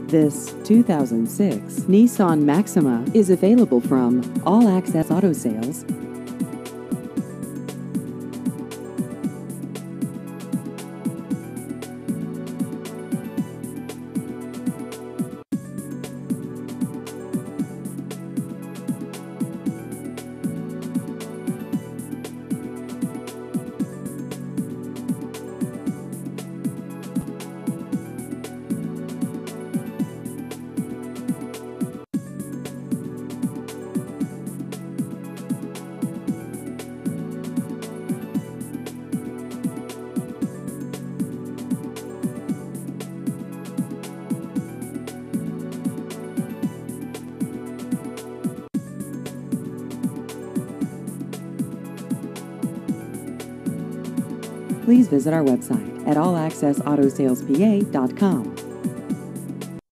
This 2006 Nissan Maxima is available from All Access Auto Sales. Please visit our website at allaccessautosalespa.com.